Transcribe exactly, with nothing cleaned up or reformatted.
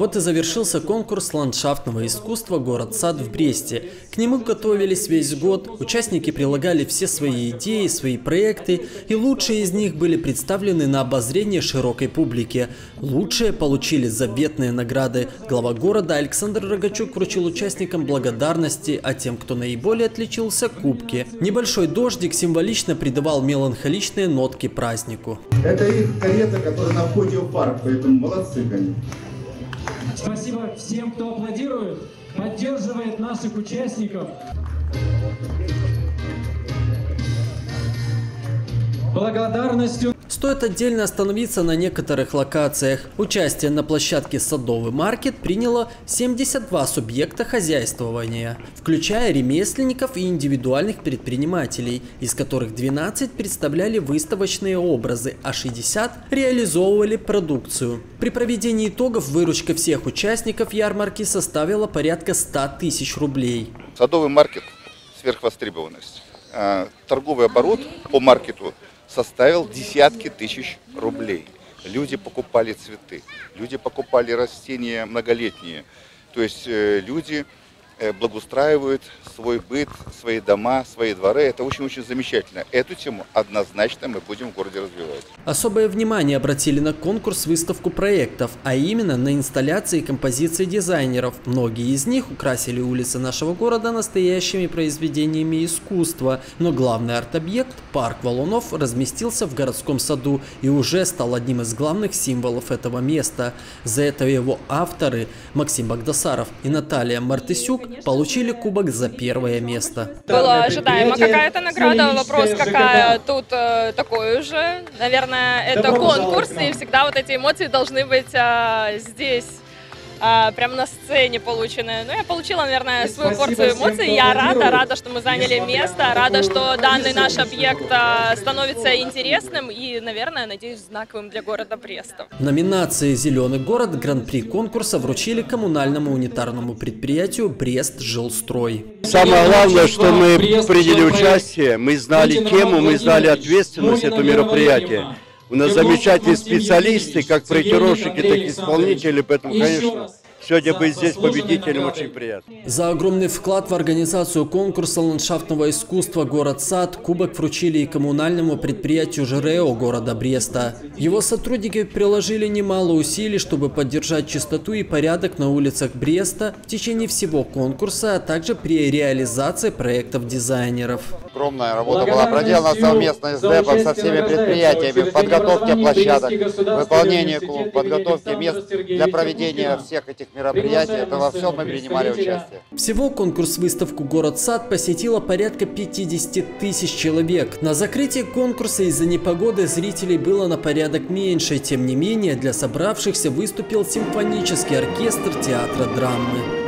Вот и завершился конкурс ландшафтного искусства «Город-сад» в Бресте. К нему готовились весь год, участники прилагали все свои идеи, свои проекты, и лучшие из них были представлены на обозрение широкой публике. Лучшие получили заветные награды. Глава города Александр Рогачук вручил участникам благодарности, а тем, кто наиболее отличился, кубки. Небольшой дождик символично придавал меланхоличные нотки празднику. Это их карета, которая на входе в парк, поэтому молодцы, конечно. Спасибо всем, кто аплодирует, поддерживает наших участников. Благодарностью. Стоит отдельно остановиться на некоторых локациях. Участие на площадке «Садовый маркет» приняло семьдесят два субъекта хозяйствования, включая ремесленников и индивидуальных предпринимателей, из которых двенадцать представляли выставочные образы, а шестьдесят реализовывали продукцию. При проведении итогов выручка всех участников ярмарки составила порядка ста тысяч рублей. Садовый маркет – сверхвостребованность. Торговый оборот по маркету составил десятки тысяч рублей. Люди покупали цветы, люди покупали растения многолетние. То есть люди благоустраивают свой быт, свои дома, свои дворы. Это очень-очень замечательно. Эту тему однозначно мы будем в городе развивать. Особое внимание обратили на конкурс-выставку проектов, а именно на инсталляции и композиции дизайнеров. Многие из них украсили улицы нашего города настоящими произведениями искусства. Но главный арт-объект, парк валунов, разместился в городском саду и уже стал одним из главных символов этого места. За это его авторы Максим Багдасаров и Наталья Мартысюк получили кубок за первое место. Было ожидаемо какая-то награда, вопрос какая тут э, такой уже. Наверное, это конкурс, и всегда вот эти эмоции должны быть э, здесь, э, прямо на сцене полученные. Ну, я получила, наверное, свою порцию эмоций. Я рада, рада, что мы заняли место, рада, что данный наш объект э, становится интересным и, наверное, надеюсь, знаковым для города Бреста. В номинации «Зеленый город» гран-при конкурса вручили коммунальному унитарному предприятию «Брест-Жилстрой». Самое главное, что мы приняли участие, мы знали тему, мы знали ответственность этого мероприятия. У нас замечательные специалисты, как проектировщики, так и исполнители, поэтому, конечно, сегодня быть здесь победителем очень приятно. За огромный вклад в организацию конкурса ландшафтного искусства «Город-сад» кубок вручили и коммунальному предприятию «ЖРЭО» города Бреста. Его сотрудники приложили немало усилий, чтобы поддержать чистоту и порядок на улицах Бреста в течение всего конкурса, а также при реализации проектов дизайнеров. Огромная работа была проделана совместно с ДЭПом, со всеми предприятиями в подготовке площадок, выполнении клуб, подготовке мест для проведения всех этих мероприятий. Это во всем мы принимали участие. Всего конкурс-выставку «Город-сад» посетило порядка пятидесяти тысяч человек. На закрытии конкурса из-за непогоды зрителей было на порядок меньше. Тем не менее, для собравшихся выступил симфонический оркестр театра драмы.